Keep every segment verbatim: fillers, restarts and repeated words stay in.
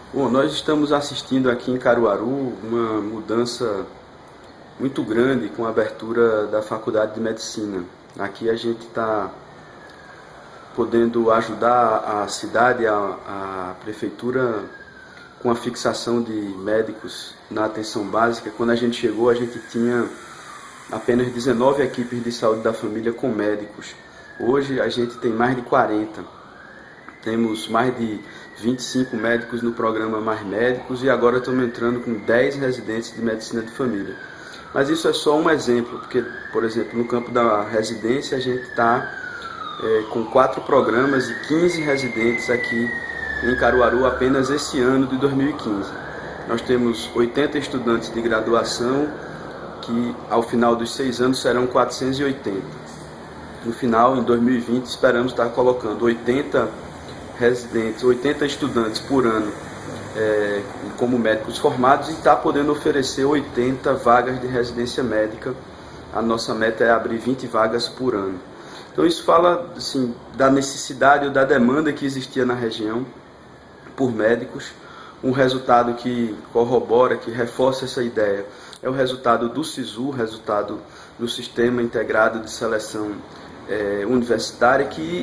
Bom, nós estamos assistindo aqui em Caruaru uma mudança muito grande com a abertura da Faculdade de Medicina. Aqui a gente está podendo ajudar a cidade, a, a prefeitura, com a fixação de médicos na atenção básica. Quando a gente chegou, a gente tinha apenas dezenove equipes de saúde da família com médicos. Hoje a gente tem mais de quarenta. Temos mais de vinte e cinco médicos no programa Mais Médicos e agora estamos entrando com dez residentes de medicina de família. Mas isso é só um exemplo, porque, por exemplo, no campo da residência a gente está é, com quatro programas e quinze residentes aqui em Caruaru apenas esse ano de dois mil e quinze. Nós temos oitenta estudantes de graduação que ao final dos seis anos serão quatrocentos e oitenta. No final, em dois mil e vinte, esperamos estar colocando oitenta residentes, oitenta estudantes por ano é, como médicos formados e está podendo oferecer oitenta vagas de residência médica. A nossa meta é abrir vinte vagas por ano. Então isso fala assim, da necessidade ou da demanda que existia na região por médicos. Um resultado que corrobora, que reforça essa ideia, é o resultado do SISU, resultado do Sistema Integrado de Seleção é, Universitária, que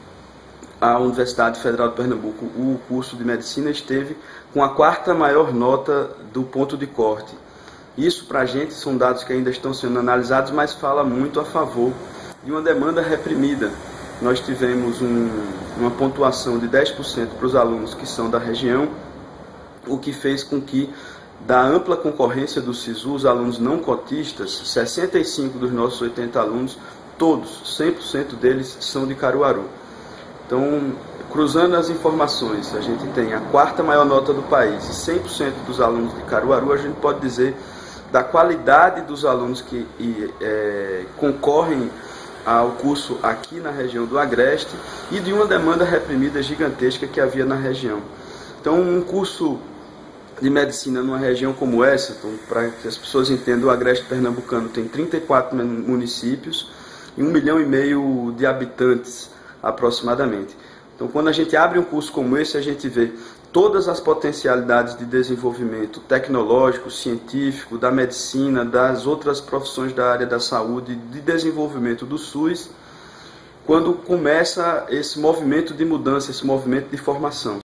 a Universidade Federal de Pernambuco, o curso de Medicina, esteve com a quarta maior nota do ponto de corte. Isso, para a gente, são dados que ainda estão sendo analisados, mas fala muito a favor de uma demanda reprimida. Nós tivemos um, uma pontuação de dez por cento para os alunos que são da região, o que fez com que, da ampla concorrência do SISU, os alunos não cotistas, sessenta e cinco dos nossos oitenta alunos, todos, cem por cento deles, são de Caruaru. Então, cruzando as informações, a gente tem a quarta maior nota do país e cem por cento dos alunos de Caruaru, a gente pode dizer da qualidade dos alunos que e, é, concorrem ao curso aqui na região do Agreste e de uma demanda reprimida gigantesca que havia na região. Então, um curso de medicina numa região como essa, então, para que as pessoas entendam, o Agreste Pernambucano tem trinta e quatro municípios e um milhão e meio de habitantes aproximadamente. Então, quando a gente abre um curso como esse, a gente vê todas as potencialidades de desenvolvimento tecnológico, científico, da medicina, das outras profissões da área da saúde, de desenvolvimento do SUS, quando começa esse movimento de mudança, esse movimento de formação.